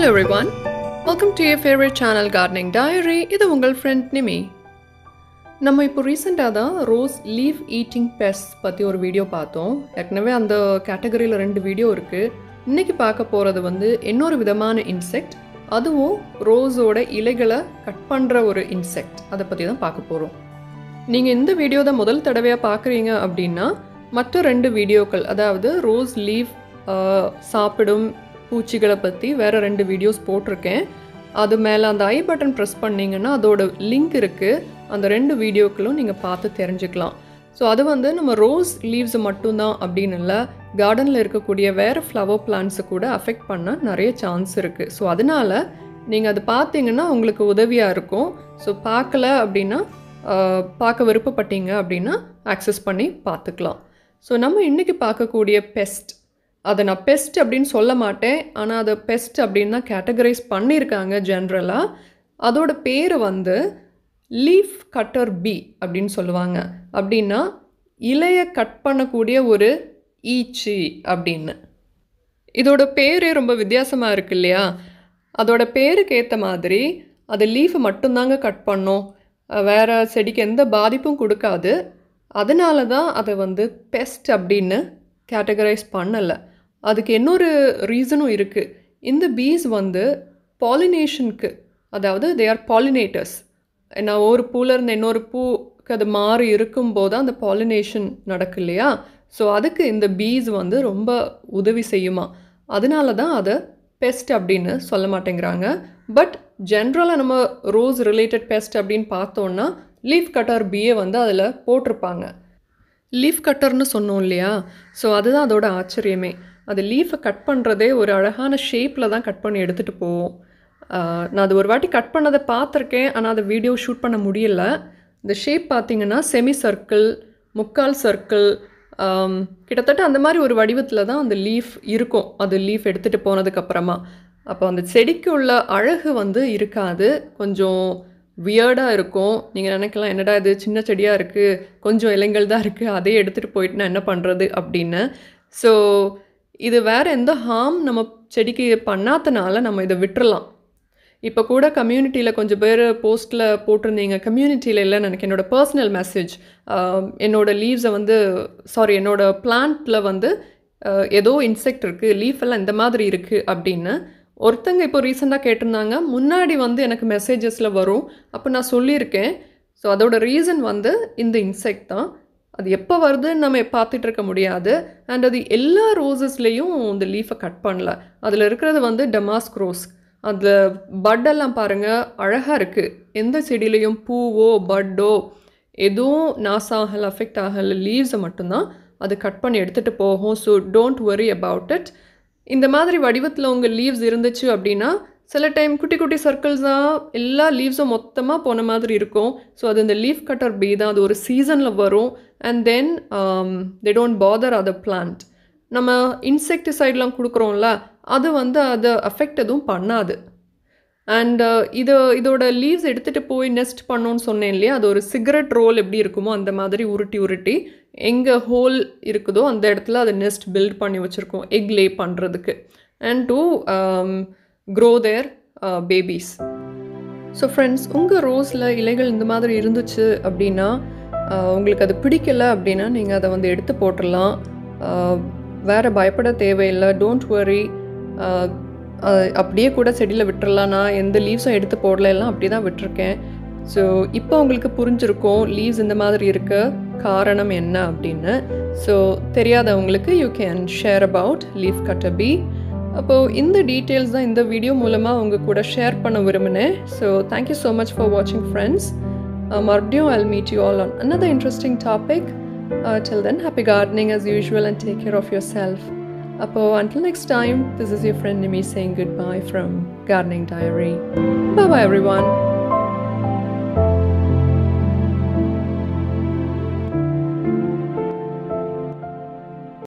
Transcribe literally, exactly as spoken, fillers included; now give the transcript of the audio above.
Hello everyone, welcome to your favorite channel Gardening Diary. இது உங்கள் friend Nimi. நம்ம இப்போ ரீசெண்டாக தான் ரோஸ் லீஃப் ஈட்டிங் பெஸ்ட் பற்றி ஒரு வீடியோ பார்த்தோம். ஏற்கனவே அந்த கேட்டகரியில் ரெண்டு வீடியோ இருக்குது. இன்றைக்கி பார்க்க போகிறது வந்து இன்னொரு விதமான இன்செக்ட், அதுவும் ரோஸோட இலைகளை கட் பண்ணுற ஒரு இன்செக்ட். அதை பற்றி தான் பார்க்க போகிறோம். நீங்கள் இந்த வீடியோ தான் முதல் தடவையாக பார்க்குறீங்க அப்படின்னா மற்ற ரெண்டு வீடியோக்கள், அதாவது ரோஸ் லீஃப் சாப்பிடும் பூச்சிகளை பற்றி வேறு ரெண்டு வீடியோஸ் போட்டிருக்கேன். அது மேலே அந்த ஐ பட்டன் ப்ரெஸ் பண்ணிங்கன்னா அதோட லிங்க் இருக்குது. அந்த ரெண்டு வீடியோக்களும் நீங்கள் பார்த்து தெரிஞ்சுக்கலாம். ஸோ அது வந்து நம்ம ரோஸ் லீவ்ஸ் மட்டும்தான் அப்படின்னு இல்லை, கார்டனில் இருக்கக்கூடிய வேறு ஃப்ளவர் பிளான்ட்ஸை கூட அஃபெக்ட் பண்ண நிறைய சான்ஸ் இருக்குது. ஸோ அதனால் நீங்கள் அது பார்த்தீங்கன்னா உங்களுக்கு உதவியாக இருக்கும். ஸோ பார்க்கல அப்படின்னா பார்க்க விருப்பப்பட்டீங்க அப்படின்னா ஆக்சஸ் பண்ணி பார்த்துக்கலாம். ஸோ நம்ம இன்றைக்கி பார்க்கக்கூடிய பெஸ்ட், அதை நான் பெஸ்ட் அப்படின்னு சொல்ல மாட்டேன், ஆனால் அதை பெஸ்ட் அப்படின்னு தான் கேட்டகரைஸ் பண்ணியிருக்காங்க ஜென்ரலாக. அதோட பேர் வந்து லீஃப் கட்டர் பீ அப்படின்னு சொல்லுவாங்க. அப்படின்னா இலையை கட் பண்ணக்கூடிய ஒரு ஈச்சி அப்படின்னு. இதோட பேரே ரொம்ப வித்தியாசமாக இருக்கு இல்லையா? அதோட பேருக்கு ஏற்ற மாதிரி அது லீஃபை மட்டும்தாங்க கட் பண்ணும், வேறு செடிக்கு எந்த பாதிப்பும் கொடுக்காது. அதனால தான் அதை வந்து பெஸ்ட் அப்படின்னு கேட்டகரைஸ் பண்ணலை. அதுக்கு இன்னொரு ரீசனும் இருக்குது. இந்த பீஸ் வந்து பாலினேஷனுக்கு, அதாவது தே ஆர் பாலினேட்டர்ஸ். ஏன்னா ஒரு பூலேருந்து இன்னொரு பூக்கு அது மாறி இருக்கும்போது அந்த பாலினேஷன் நடக்கு இல்லையா? ஸோ அதுக்கு இந்த பீஸ் வந்து ரொம்ப உதவி செய்யுமா. அதனால தான் அதை பெஸ்ட் அப்படின்னு சொல்ல மாட்டேங்கிறாங்க. பட் ஜென்ரலாக நம்ம ரோஸ் ரிலேட்டட் பெஸ்ட் அப்படின்னு பார்த்தோன்னா லீஃப் கட்டர் பீயை வந்து அதில் போட்டிருப்பாங்க. லீஃப் கட்டர்னு சொன்னோம் இல்லையா? ஸோ அதுதான் அதோட ஆச்சரியமே. அது லீஃபை கட் பண்ணுறதே ஒரு அழகான ஷேப்பில் தான் கட் பண்ணி எடுத்துகிட்டு போவோம். நான் அது ஒரு வாட்டி கட் பண்ணதை பார்த்துருக்கேன், ஆனால் அதை வீடியோ ஷூட் பண்ண முடியல. இந்த ஷேப் பார்த்திங்கன்னா செமி சர்க்கிள், முக்கால் சர்க்கிள், கிட்டத்தட்ட அந்த மாதிரி ஒரு வடிவத்தில் தான் அந்த லீஃப் இருக்கும். அது லீஃப் எடுத்துகிட்டு போனதுக்கப்புறமா அப்போ அந்த செடிக்கு உள்ள அழகு வந்து இருக்காது, கொஞ்சம் வியர்டாக இருக்கும். நீங்கள் நினைக்கலாம், என்னடா இது சின்ன செடியாக இருக்குது, கொஞ்சம் இலைங்கள் தான் இருக்குது, அதே எடுத்துகிட்டு போயிட்டு நான் என்ன பண்ணுறது அப்படின்னு. ஸோ இது வேறு எந்த ஹார்ம் நம்ம செடிக்கு பண்ணாதனால நம்ம இதை விட்டுறலாம். இப்போ கூட கம்யூனிட்டியில் கொஞ்சம் பேர் போஸ்ட்டில் போட்டிருந்தீங்க, கம்யூனிட்டியில் இல்லைன்னு எனக்கு என்னோடய பர்சனல் மெசேஜ், என்னோடய லீவ்ஸை வந்து சாரி என்னோடய பிளான்ட்டில் வந்து ஏதோ இன்செக்ட் இருக்குது, லீஃப் எல்லாம் இந்த மாதிரி இருக்குது அப்படின்னு ஒருத்தங்க இப்போ ரீசெண்டாக கேட்டிருந்தாங்க. முன்னாடி வந்து எனக்கு மெசேஜஸில் வரும், அப்போ நான் சொல்லியிருக்கேன். ஸோ அதோட ரீசன் வந்து இந்த இன்செக்ட் தான். அது எப்போ வருதுன்னு நம்ம பார்த்துட்டு இருக்க முடியாது. அண்ட் அது எல்லா ரோஸஸ்லேயும் இந்த லீஃபை கட் பண்ணல. அதில் இருக்கிறது வந்து டமாஸ்க் ரோஸ். அதில் பட்டெல்லாம் பாருங்கள் அழகாக இருக்குது. எந்த செடியிலையும் பூவோ பட்டோ எதுவும் நாஸ் ஆகலை, அஃபெக்ட் ஆகலை, லீவ்ஸை மட்டும்தான் அது கட் பண்ணி எடுத்துகிட்டு போகும். So don't worry about it. இந்த மாதிரி வடிவத்தில் உங்கள் லீவ்ஸ் இருந்துச்சு அப்படின்னா சில டைம் குட்டி குட்டி சர்க்கிள்ஸாக எல்லா லீவ்ஸும் மொத்தமாக போன மாதிரி இருக்கும். ஸோ அது இந்த லீஃப் கட்டர் பீ தான். அது ஒரு சீசனில் வரும். And then they don't bother other plant. நம்ம இன்செக்டிசைட்லாம் கொடுக்குறோம்ல, அது வந்து அதை அஃபெக்ட் எதுவும் பண்ணாது. அண்ட் இது இதோட லீவ்ஸ் எடுத்துகிட்டு போய் நெஸ்ட் பண்ணோன்னு சொன்னேன் இல்லையா? அது ஒரு சிகரெட் ரோல் எப்படி இருக்குமோ அந்த மாதிரி உருட்டி உருட்டி எங்கே ஹோல் இருக்குதோ அந்த இடத்துல அது நெஸ்ட் பில்ட் பண்ணி வச்சுருக்கோம் எக் லே பண்ணுறதுக்கு and to grow their uh, babies. So friends, உங்கள் ரோஸில் இலைகள் இந்த மாதிரி இருந்துச்சு அப்படின்னா, உங்களுக்கு அது பிடிக்கலை அப்படின்னா நீங்கள் அதை வந்து எடுத்து போட்டுடலாம். வேறு பயப்பட தேவையில்லை, டோன்ட் வரி. அப்படியே கூட செடியில் விட்டுறலாம். நான் எந்த லீவ்ஸும் எடுத்து போடல, எல்லாம் அப்படி தான் விட்டுருக்கேன். ஸோ இப்போ உங்களுக்கு புரிஞ்சிருக்கும் லீவ்ஸ் இந்த மாதிரி இருக்க காரணம் என்ன அப்படின்னு. ஸோ தெரியாதவங்களுக்கு you can share about leaf cutter bee. அப்போது இந்த டீட்டெயில்ஸ் தான் இந்த வீடியோ மூலமாக உங்கள் கூட ஷேர் பண்ண விரும்பினேன். So thank you so much for வாட்சிங் ஃப்ரெண்ட்ஸ். மறுபடியும் I'll meet you all on another interesting topic. Uh, till then, happy gardening as usual and take care of yourself. Appo, until next time, this is your friend Nimi saying goodbye from Gardening Diary. Bye bye everyone.